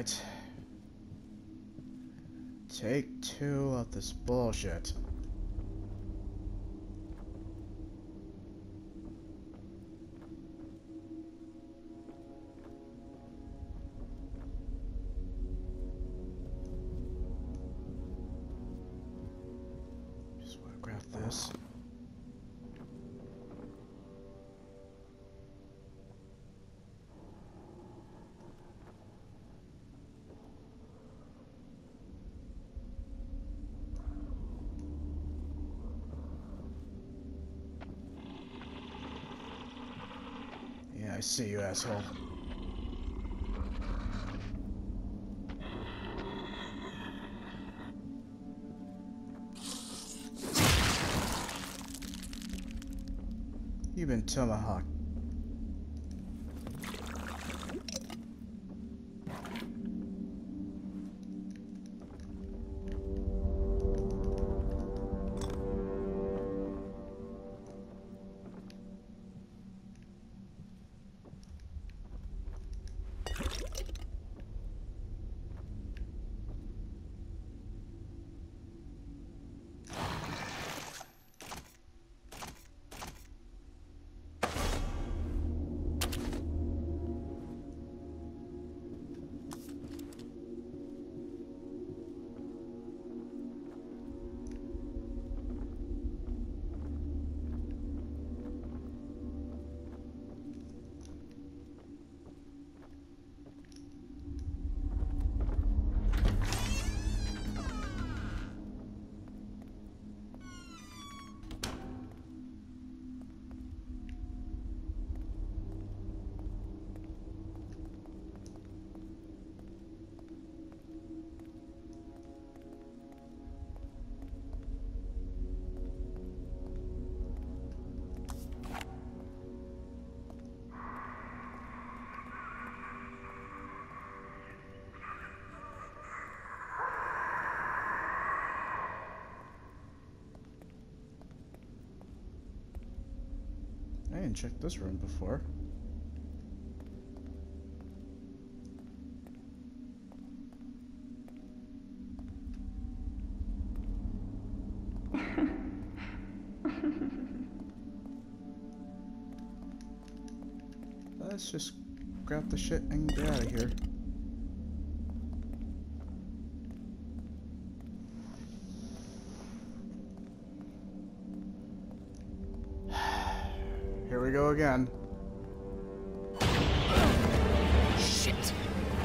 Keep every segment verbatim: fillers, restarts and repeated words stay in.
Alright. Take two of this bullshit. Just want to grab this. I see you, asshole. You've been tomahawked. I didn't check this room before. Let's just grab the shit and get out of here. Here we go again. Shit.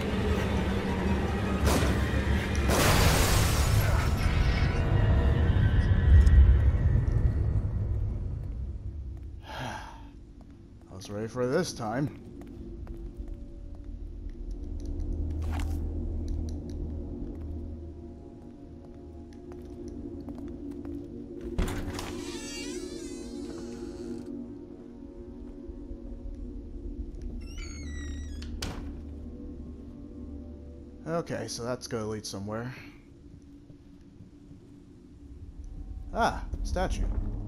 I was ready for this time. Okay, so that's gonna lead somewhere. Ah, statue.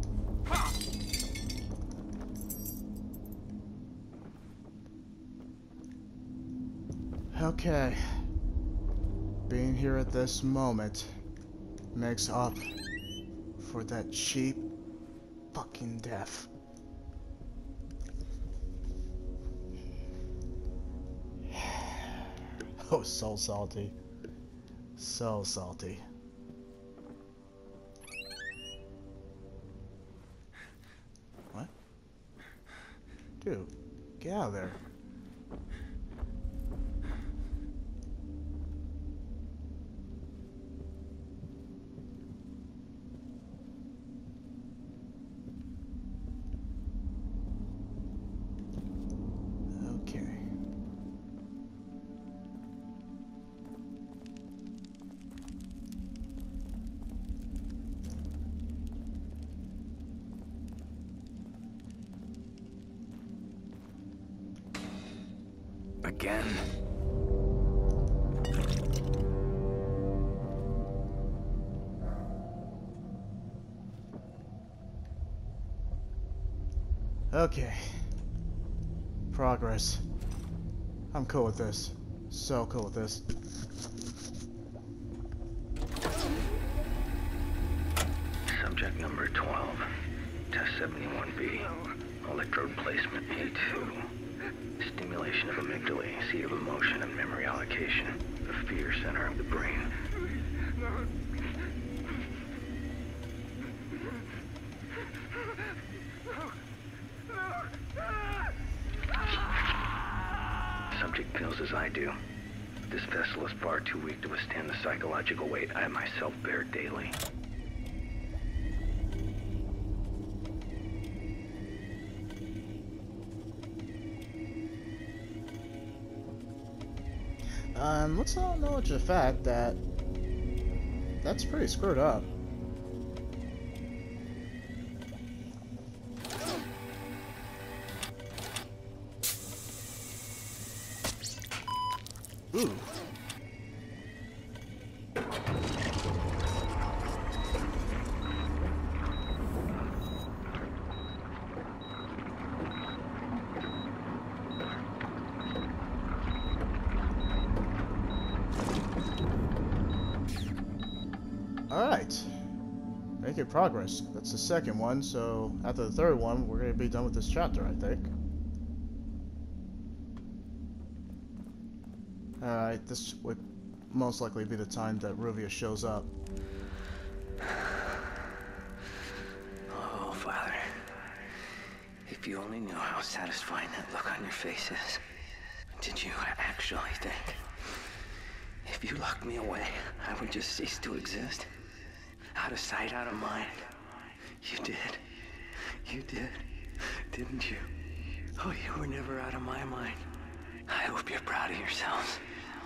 Okay. Being here at this moment makes up for that cheap fucking death. Oh, so salty. So salty. What? Dude, get out of there. Again. Okay. Progress. I'm cool with this. So cool with this. Subject number twelve. Test seventy-one B. Electrode placement A two. Stimulation of amygdala, seat of emotion and memory allocation. The fear center of the brain. Subject feels as I do. This vessel is far too weak to withstand the psychological weight I myself bear daily. Um, let's not acknowledge the fact that that's pretty screwed up. Ooh. Alright. Making progress. That's the second one, so after the third one, we're going to be done with this chapter, I think. Alright, this would most likely be the time that Ruvia shows up. Oh, Father. If you only knew how satisfying that look on your face is. Did you actually think? If you locked me away, I would just cease to exist? Out of sight, out of mind. You did. You did. Didn't you? Oh, you were never out of my mind. I hope you're proud of yourselves.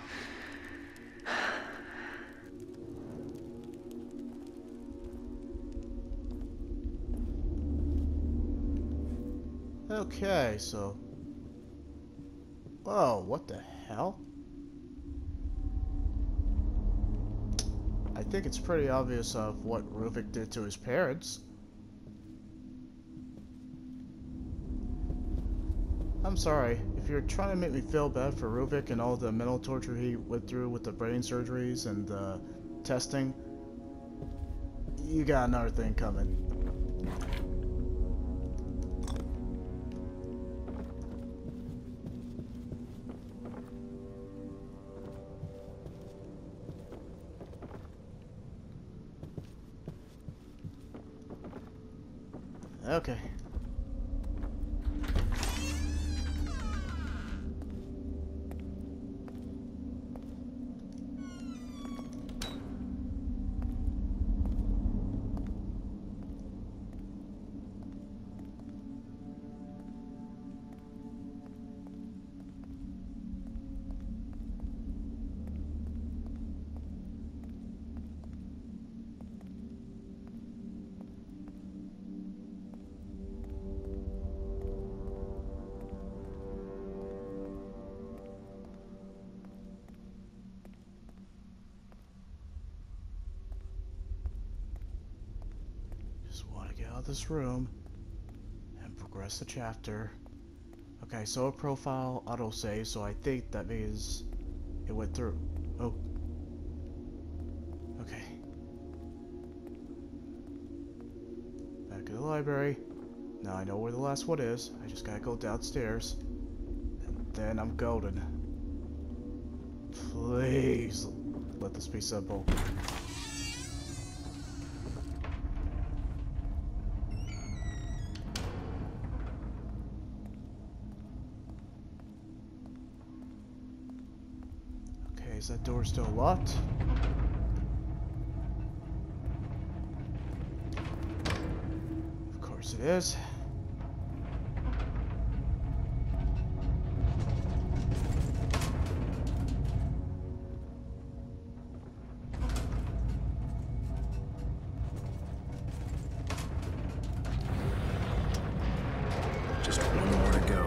Okay, so... Whoa, what the hell? I think it's pretty obvious of what Ruvik did to his parents. I'm sorry, if you're trying to make me feel bad for Ruvik and all the mental torture he went through with the brain surgeries and the testing, you got another thing coming. Okay. This room and progress the chapter. Okay, so a profile autosave, so I think that means it went through. Oh. Okay. Back in the library. Now I know where the last one is. I just gotta go downstairs. And then I'm golden. Please let this be simple. Is that door still locked? Of course it is. Just one more to go.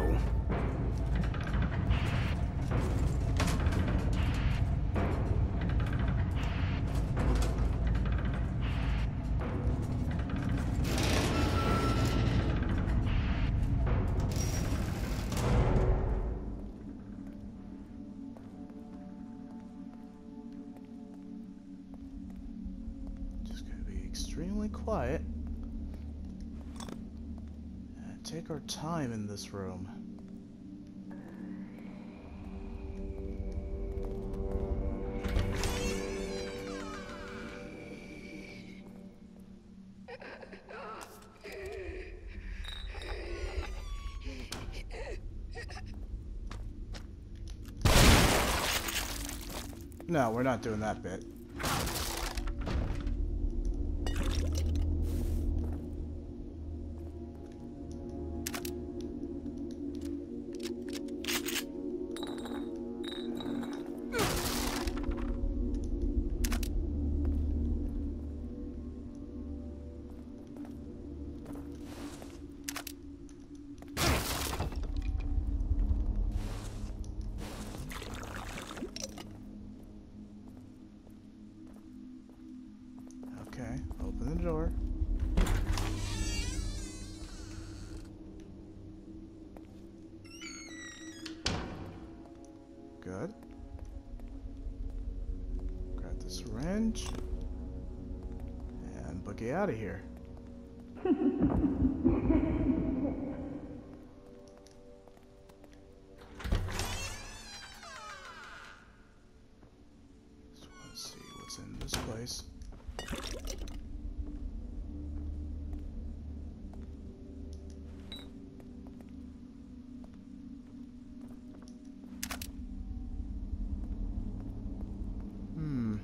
quiet. And take our time in this room. No, we're not doing that bit. Okay, open the door. Good. Grab the syringe. And boogie out of here. So let's see what's in this place. Hmm.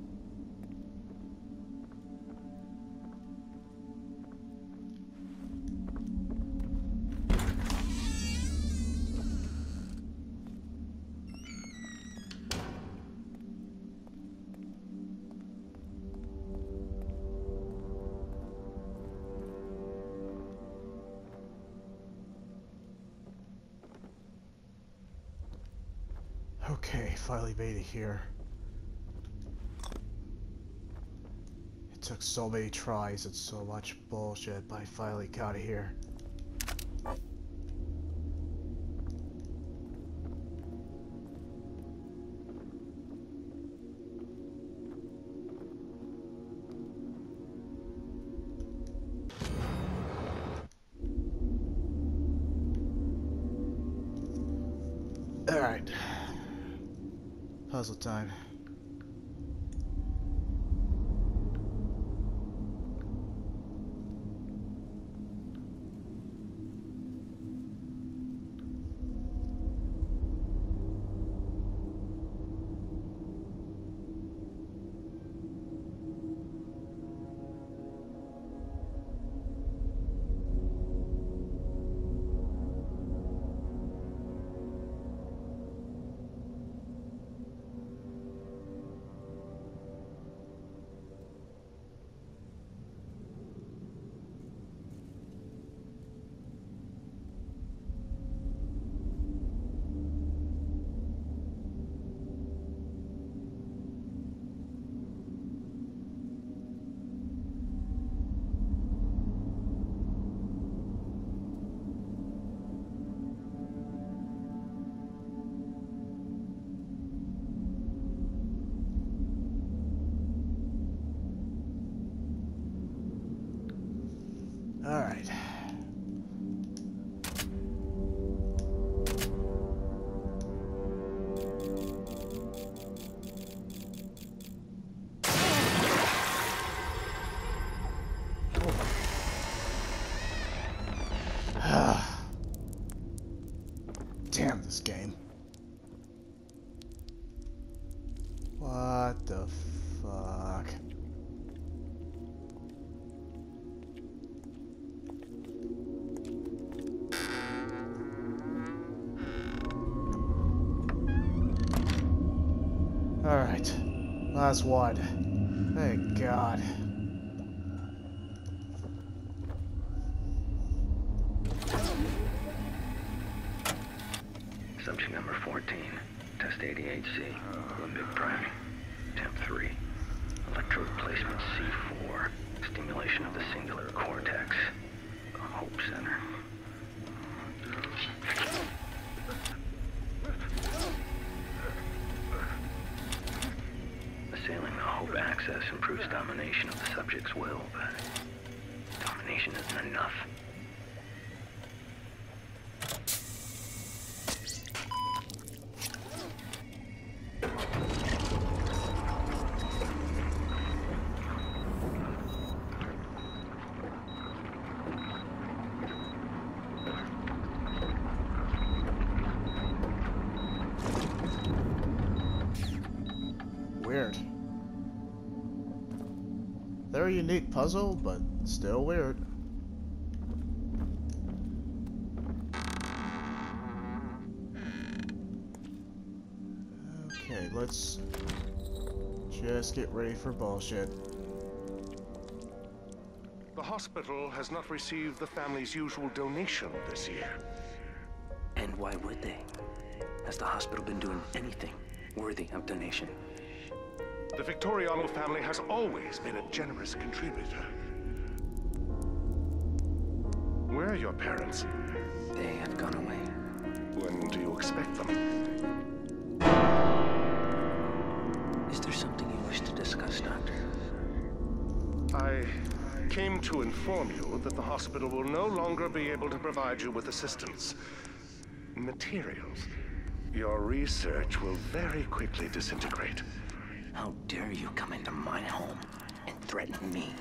Okay, finally made it here. It took so many tries and so much bullshit, but I finally got it here. Alright. Puzzle time. Alright. Damn this game. What the fuck? Alright, last one. Thank God. Subject number fourteen, test eighty-eight C, limbic priming, temp three, electrode placement C four, stimulation of the singular cortex, the Hope Center. Assailing the Hope axis improves domination of the subject's will, but explanation isn't enough. Weird. Very unique puzzle, but still weird. Okay, let's just get ready for bullshit. The hospital has not received the family's usual donation this year. And why would they? Has the hospital been doing anything worthy of donation? The Victoriano family has always been a generous contributor. Where are your parents? They have gone away. When do you expect them? Is there something you wish to discuss, Doctor? I came to inform you that the hospital will no longer be able to provide you with assistance. Materials. Your research will very quickly disintegrate. How dare you come into my home and threaten me?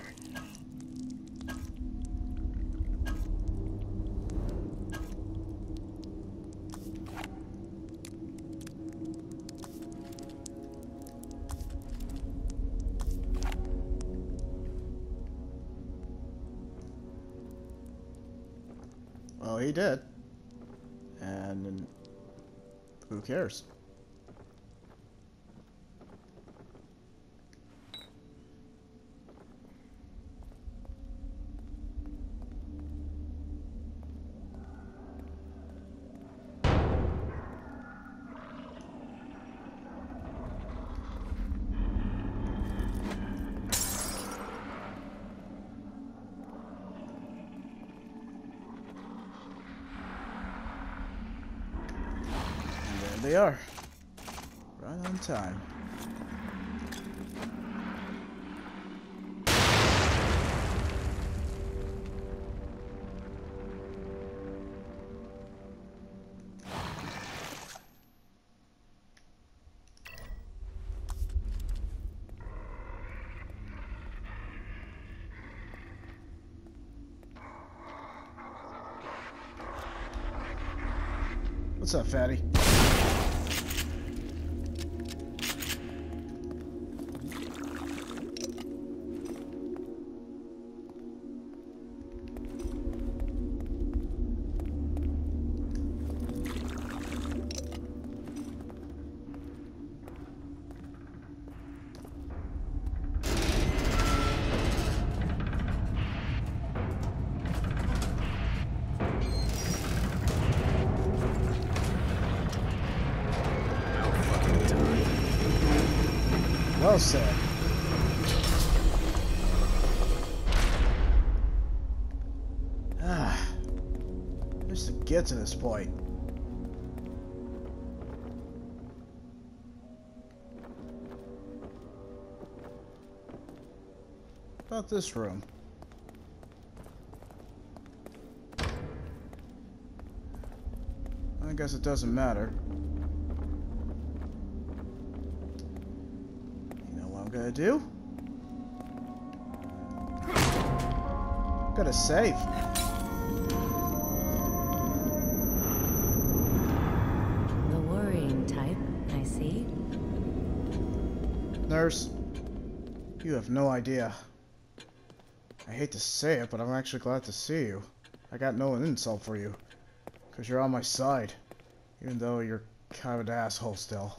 Well, he did. And who cares? They are. Right on time. What's up, fatty? Well said. Ah, just to get to this point. About this room. I guess it doesn't matter. I'm gonna do? Gotta save. The worrying type, I see. Nurse, you have no idea. I hate to say it, but I'm actually glad to see you. I got no insult for you. Because you're on my side. Even though you're kind of an asshole still.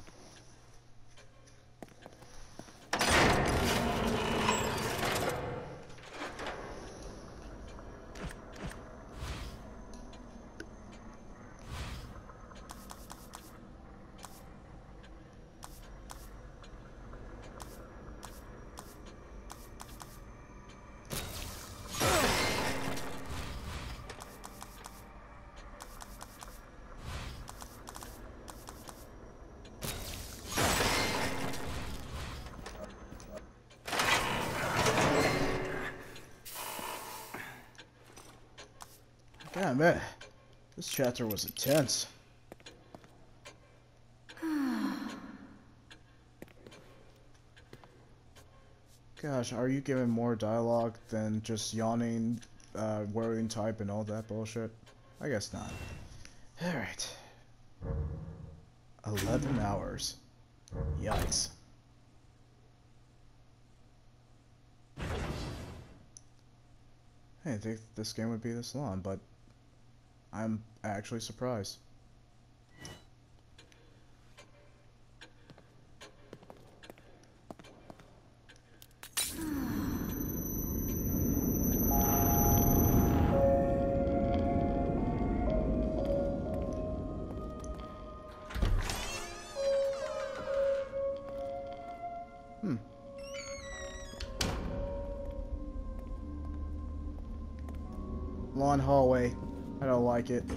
Damn it. This chapter was intense. Gosh, are you giving more dialogue than just yawning, uh, worrying type and all that bullshit? I guess not. Alright. Eleven hours. Yikes. I didn't think this game would be this long, but I'm actually surprised. Hmm. Long hallway. I don't like it.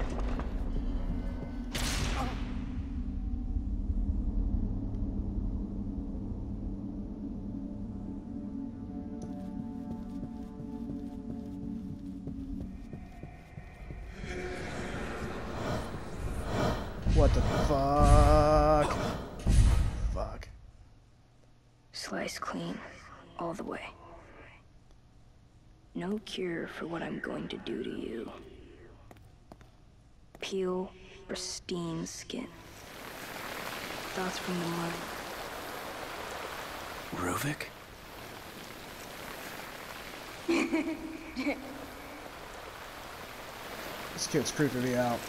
What the fuck? Fuck. Slice clean, all the way. No cure for what I'm going to do to you. Peel, pristine skin. Thoughts from the mind. Ruvik? This kid's creeping me out.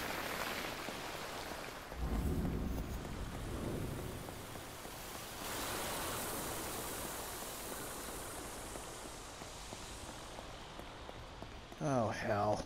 Oh, hell.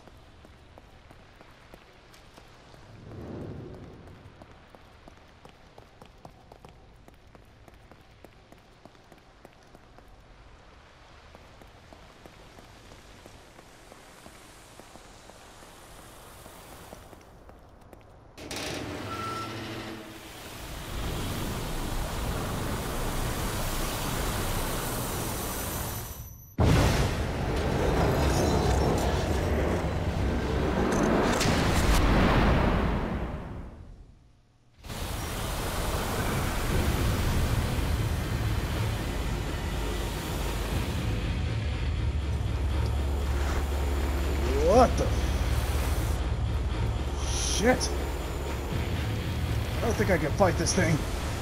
What the shit? I don't think I can fight this thing.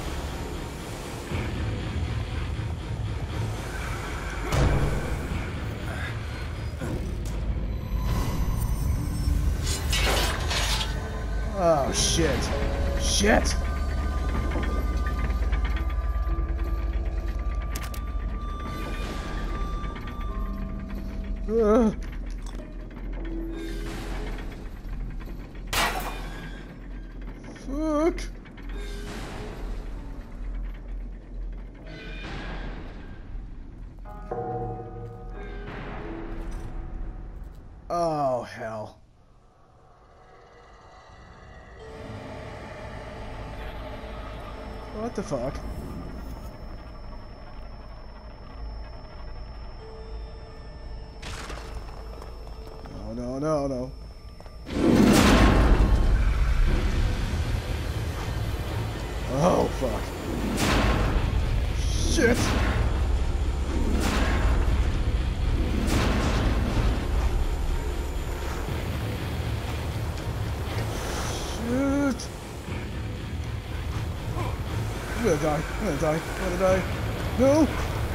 Oh shit. Shit. Ugh. Fuck. Oh, hell. What the fuck? No, no, no, no. Oh, fuck. Shit! Shit! I'm gonna die. I'm gonna die. I'm gonna die. No!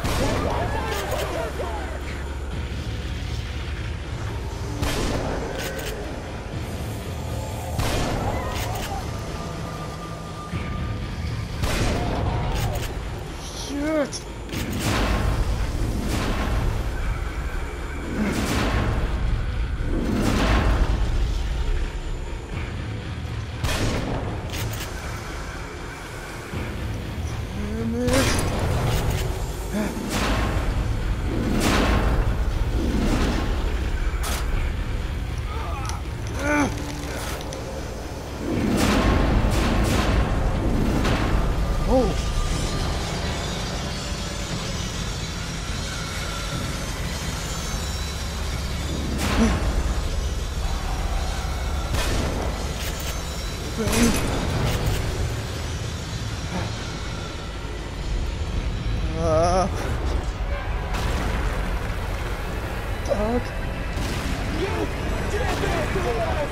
Shit! Damn it! Oh! thing. Uh, dog. You did it to us!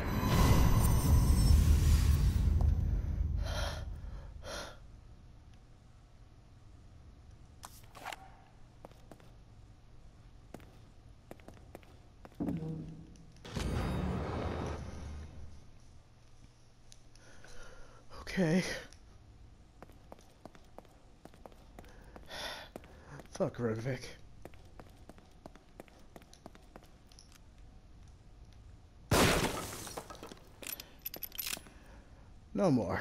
Okay. Fuck Ruvik. No more.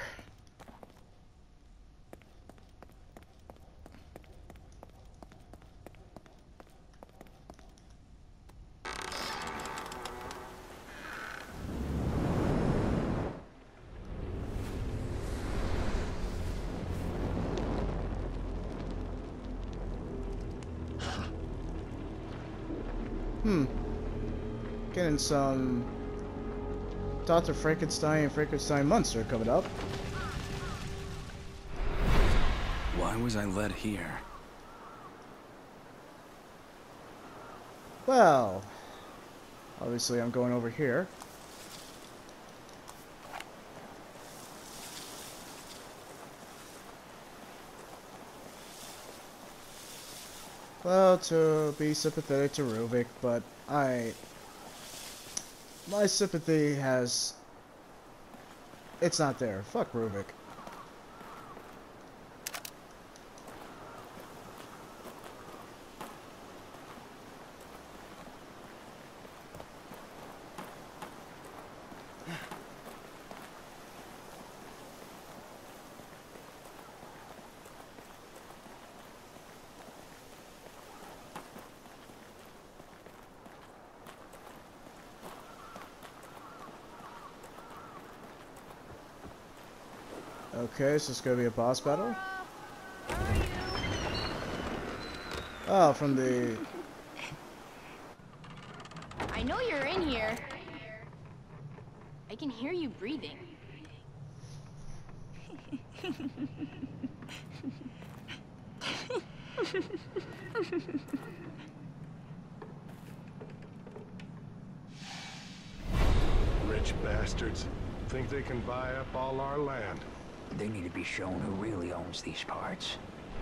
Hmm. Getting some Doctor Frankenstein and Frankenstein Monster coming up. Why was I led here? Well, obviously I'm going over here. Well, to be sympathetic to Ruvik, but I... my sympathy has... it's not there. Fuck Ruvik. Okay, so it's gonna be a boss battle? Oh, from the... I know you're in here. I can hear you breathing. Rich bastards. Think they can buy up all our land. They need to be shown who really owns these parts.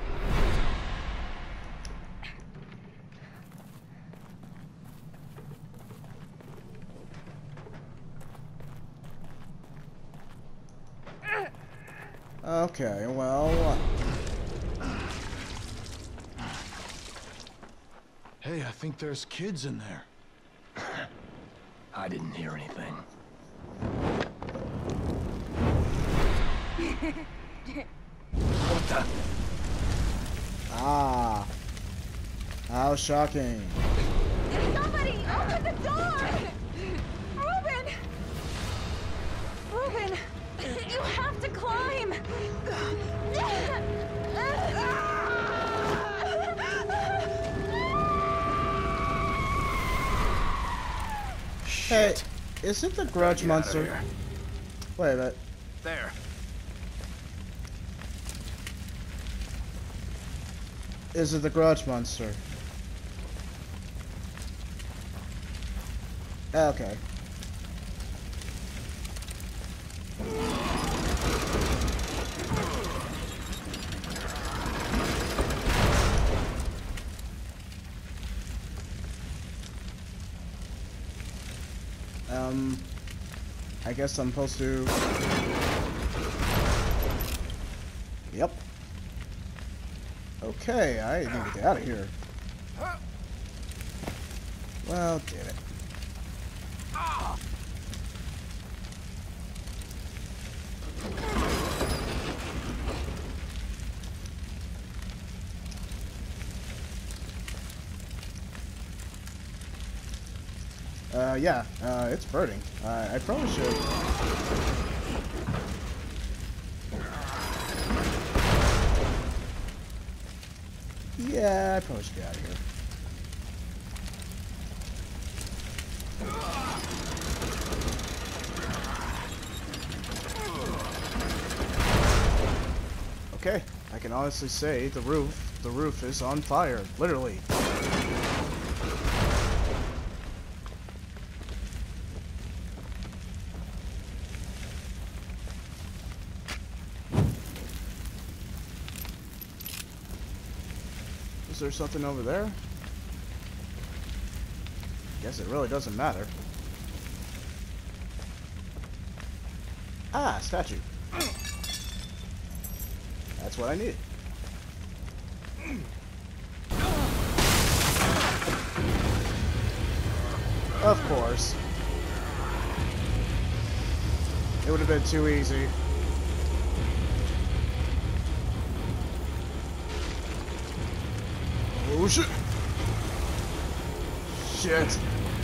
Okay, well... Hey, I think there's kids in there. I didn't hear anything. What the? Ah. How shocking. Somebody, open the door! Reuben! Reuben, you have to climb! Hey, is it the Grudge Get out of Monster? here. Wait a minute. There. Is it the Grudge Monster? Okay. Um, I guess I'm supposed to... Yep. Okay, I need to get out of here. Well, damn it. Uh, yeah, uh, it's burning. Uh, I probably should... Yeah, I probably should get out of here. Okay, I can honestly say the roof, the roof is on fire, literally. Is there something over there? Guess it really doesn't matter. Ah, statue. That's what I needed. Of course. It would have been too easy. Oh shit! Shit!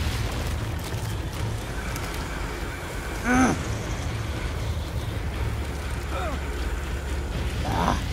Ugh. Ah.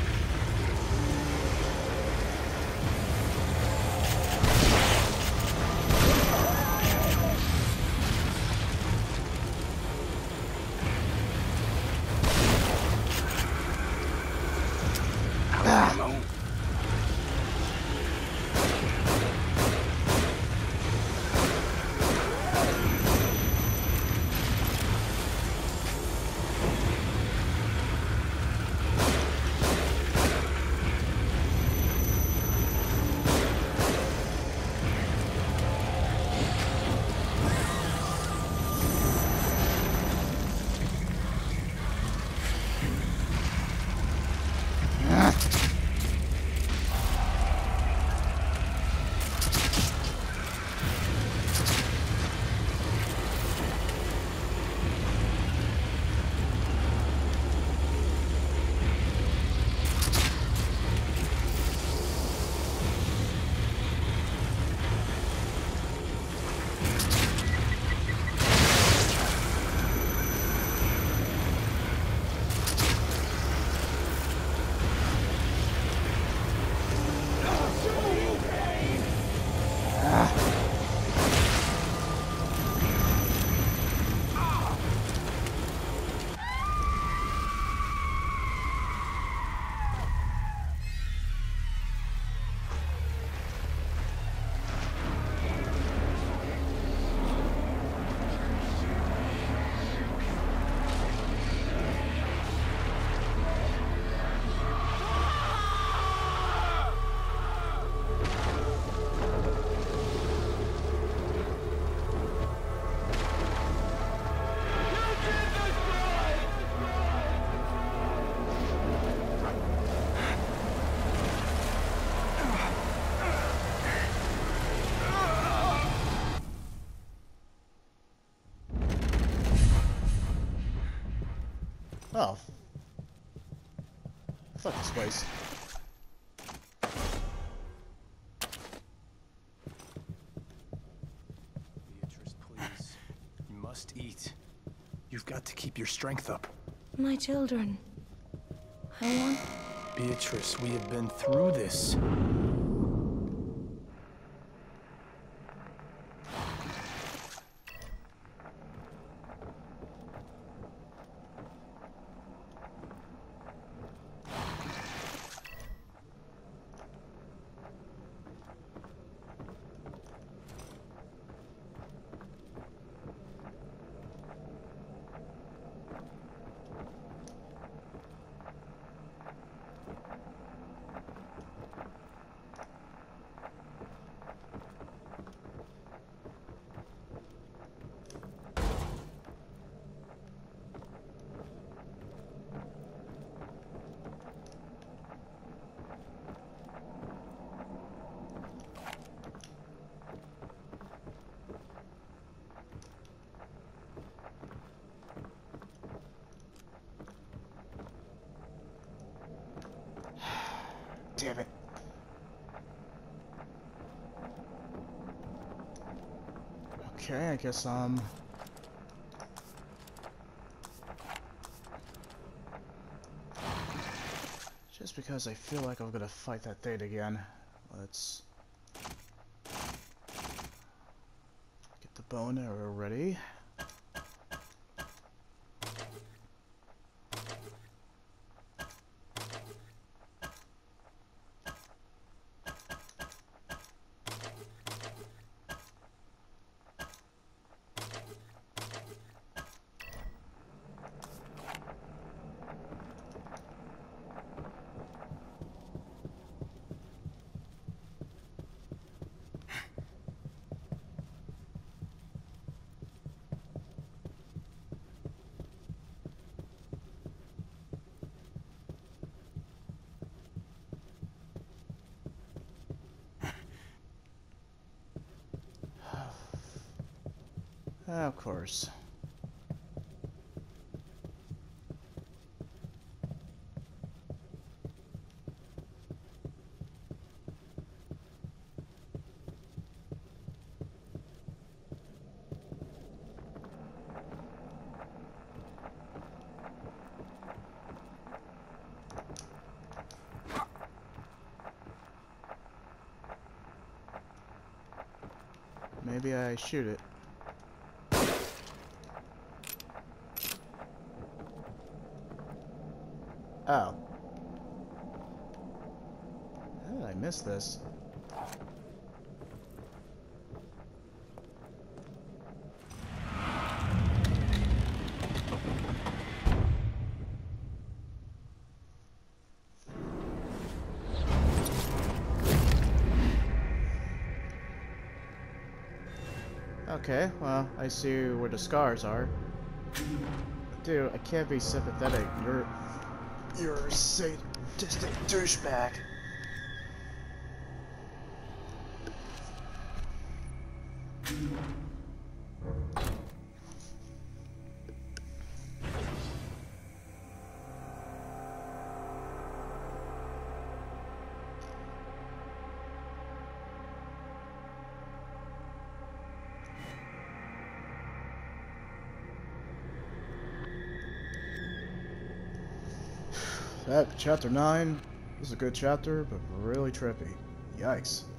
Oh. Fuck this place. Beatrice, please. You must eat. You've got to keep your strength up. My children. I want... Beatrice, we have been through this. Damn it. Okay, I guess, um... just because I feel like I'm gonna fight that thing again, let's... get the bone arrow ready. Of course. Maybe I shoot it. Oh. How did I miss this? Okay, well, I see where the scars are. Dude, I can't be sympathetic. You're... You're a sadistic douchebag. That chapter nine was a good chapter, but really trippy. Yikes.